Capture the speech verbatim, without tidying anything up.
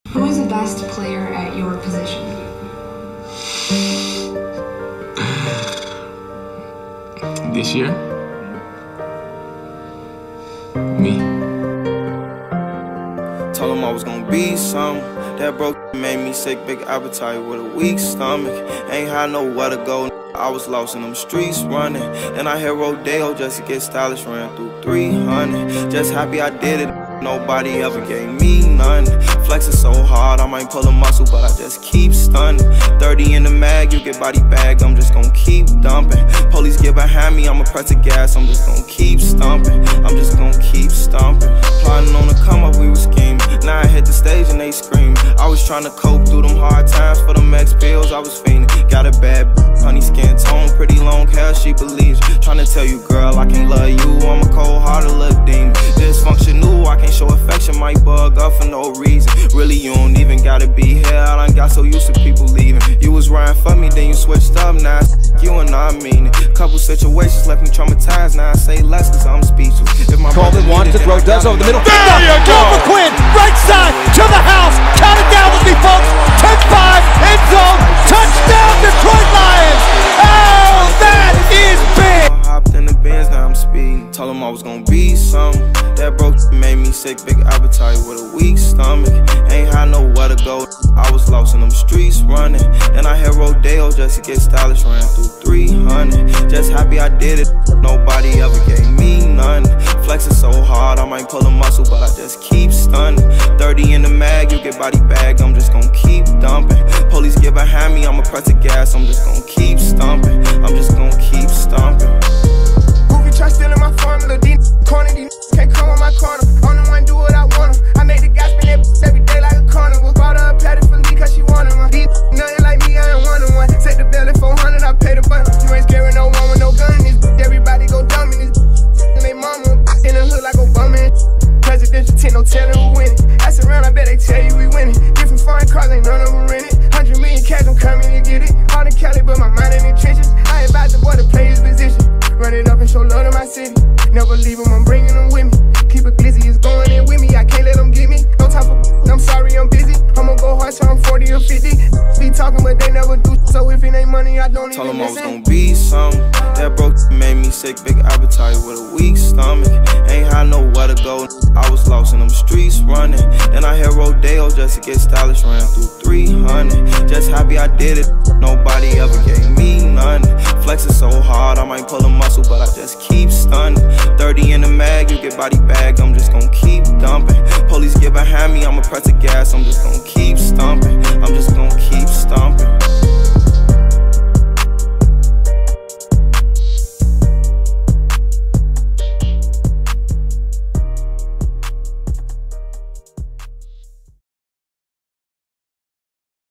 Who is the best player at your position? This year? Me. Told him I was gonna be something. That broke made me sick, big appetite with a weak stomach. Ain't had nowhere to go. I was lost in them streets running. And I hit Rodeo just to get stylish, ran through three hundred. Just happy I did it. Nobody ever gave me none. Flexing so hard, I might pull a muscle, but I just keep stunning. thirty in the mag, you get body bagged, I'm just gon' keep dumping. Police get behind me, I'ma press the gas, I'm just gon' keep stomping. I'm just gon' keep stomping. Plotting on the come up, we was scheming. Now I hit the stage and they scream. I was trying to cope through them hard times for them X pills, I was fiending. Got a bad honey skin tone, pretty long hair, she believes. Trying to tell you, girl, I can't love you, I'm a cold-hearted little demon. Dysfunctional, I can't show affection, might bug up for no reason. Really, you don't even gotta be here, I done got so used to people leaving. You was riding for me, then you switched up, now you and I mean it. Couple situations left me traumatized, now I say less cause I'm speechless. If my Coleman wants to throw, does over the middle. There you go! For Quin, right side, to the house, count it down with me folks, ten five, end zone, touchdown Detroit Lions! Oh, that is big! I hopped in the Benz, now I'm speeding. Told him I was gonna be something. That broke made me sick, big appetite with a weak stomach. Ain't had nowhere to go, I was lost in them streets running. And I hit Rodeo just to get stylish, ran through three hundred. Just happy I did it, nobody ever gave me none. Flexing so hard, I might pull a muscle, but I just keep stunning. thirty in the mag, you get body bagged, I'm just gon' keep dumping. Police get behind me, I'ma press the gas, I'm just gon' keep stomping. I'm just gon' keep stomping. Who can try stealing my formula? These corner, these can't come on my corner. Only one do what I want 'em. I make the guy spin that every day like a carnival. Bought her a patty for me cause she wanted one. These nothing like me, I ain't one on one. Set the bill at four hundred, I pay the bun. You ain't scaring no one with no gun in this. Everybody go dumb in this. And they mama in the hood like Obama. Presidential tent, no telling who winning. Ask around, I bet they tell you we winning. Different foreign cars, ain't none of them rented. Hundred million cash, I'm coming to get it. All in Cali, but my mind in the trenches. I ain't about the boy to play his position. Run it up and show love to my city. Never leave them, I'm bringing them with me. Keep a glizzy, it's going in with me. I can't let them get me. No time for I'm sorry, I'm busy. I'ma go hard till I'm forty or fifty. Be talking, but they never do. So if it ain't money, I don't Told even him I was listen. gonna be something. That broke made me sick, big appetite with a weak stomach. Ain't had nowhere to go, I was lost in them streets running. Then I hit Rodeo just to get stylish, ran through three hundred. Just happy I did it, nobody ever gave me none. Flexing so hard, I might pull a muscle, but I just keep stunning. thirty in the mag, you get body bagged, I'm just gon' keep dumping. Police get behind me, I'ma press the gas, I'm just gon' keep